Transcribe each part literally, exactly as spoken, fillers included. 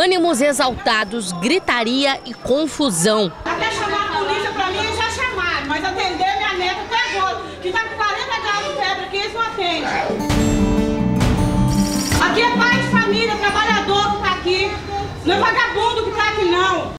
Ânimos exaltados, gritaria e confusão. Até chamar a polícia pra mim, eles já chamaram, mas atender minha neta até agora, que tá com quarenta graus de febre aqui, eles não atendem. Aqui é pai de família, trabalhador que tá aqui, não é vagabundo que tá aqui não.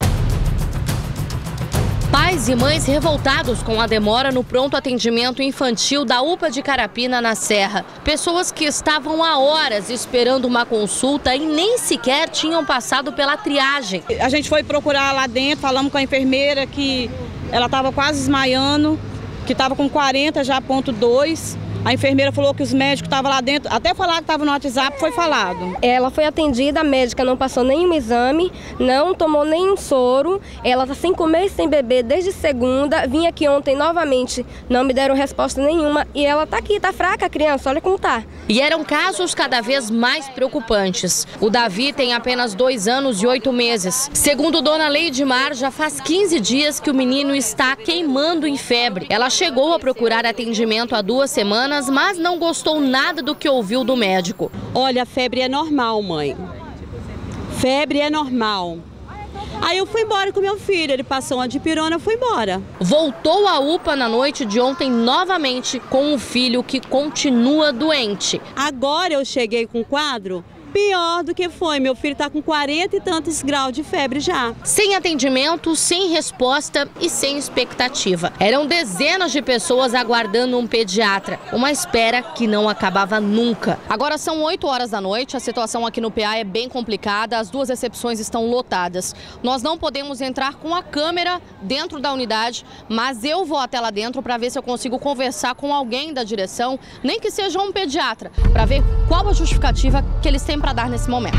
Pais e mães revoltados com a demora no pronto atendimento infantil da U P A de Carapina, na Serra. Pessoas que estavam há horas esperando uma consulta e nem sequer tinham passado pela triagem. A gente foi procurar lá dentro, falamos com a enfermeira que ela estava quase desmaiando, que estava com quarenta já, ponto dois. A enfermeira falou que os médicos estavam lá dentro, até falar que estava no WhatsApp, foi falado. Ela foi atendida, a médica não passou nenhum exame, não tomou nenhum soro. Ela está sem comer e sem beber desde segunda. Vim aqui ontem novamente, não me deram resposta nenhuma. E ela está aqui, está fraca a criança, olha como está. E eram casos cada vez mais preocupantes. O Davi tem apenas dois anos e oito meses. Segundo dona Leidmar, já faz quinze dias que o menino está queimando em febre. Ela chegou a procurar atendimento há duas semanas, mas não gostou nada do que ouviu do médico. Olha, a febre é normal, mãe. Febre é normal. Aí eu fui embora com meu filho, ele passou uma dipirona, eu fui embora. Voltou à U P A na noite de ontem novamente com um filho que continua doente. Agora eu cheguei com um quadro pior do que foi. Meu filho está com quarenta e tantos graus de febre já. Sem atendimento, sem resposta e sem expectativa. Eram dezenas de pessoas aguardando um pediatra. Uma espera que não acabava nunca. Agora são oito horas da noite, a situação aqui no P A é bem complicada, as duas recepções estão lotadas. Nós não podemos entrar com a câmera dentro da unidade, mas eu vou até lá dentro para ver se eu consigo conversar com alguém da direção, nem que seja um pediatra, para ver qual a justificativa que eles têm para dar nesse momento.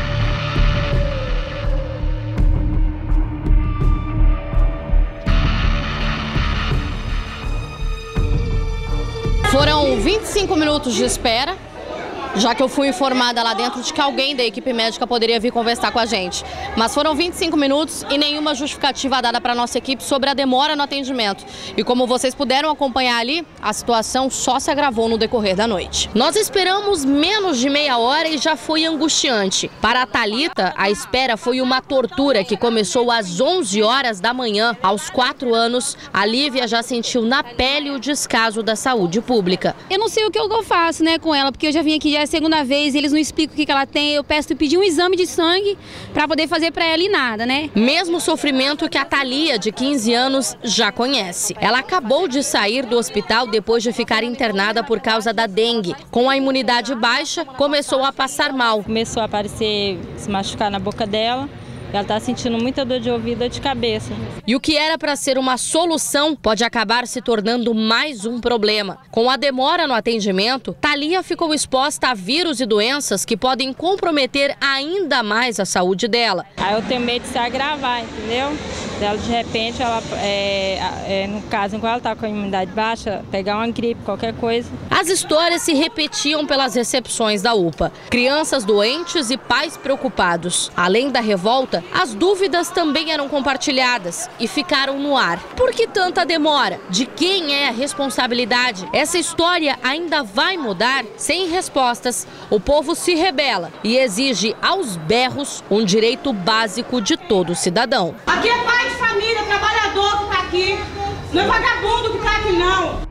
Foram vinte e cinco minutos de espera, já que eu fui informada lá dentro de que alguém da equipe médica poderia vir conversar com a gente. Mas foram vinte e cinco minutos e nenhuma justificativa dada para a nossa equipe sobre a demora no atendimento. E como vocês puderam acompanhar ali, a situação só se agravou no decorrer da noite. Nós esperamos menos de meia hora e já foi angustiante. Para a Thalita, a espera foi uma tortura que começou às onze horas da manhã. Aos quatro anos, a Lívia já sentiu na pele o descaso da saúde pública. Eu não sei o que eu faço, né, com ela, porque eu já vim aqui já é a segunda vez, eles não explicam o que, que ela tem. Eu peço pedir um exame de sangue para poder fazer para ela e nada, né? Mesmo sofrimento que a Thalia, de quinze anos, já conhece. Ela acabou de sair do hospital depois de ficar internada por causa da dengue. Com a imunidade baixa, começou a passar mal. Começou a aparecer, se machucar na boca dela. Ela está sentindo muita dor de ouvido e de cabeça. E o que era para ser uma solução pode acabar se tornando mais um problema. Com a demora no atendimento, Thalia ficou exposta a vírus e doenças que podem comprometer ainda mais a saúde dela. Aí eu tenho medo de se agravar, entendeu? Dela, de repente, ela, é, é, no caso, enquanto ela está com a imunidade baixa, pegar uma gripe, qualquer coisa. As histórias se repetiam pelas recepções da U P A. Crianças doentes e pais preocupados. Além da revolta, as dúvidas também eram compartilhadas e ficaram no ar. Por que tanta demora? De quem é a responsabilidade? Essa história ainda vai mudar? Sem respostas, o povo se rebela e exige aos berros um direito básico de todo cidadão. Aqui é pai de família, trabalhador que tá aqui, não é vagabundo que tá aqui não.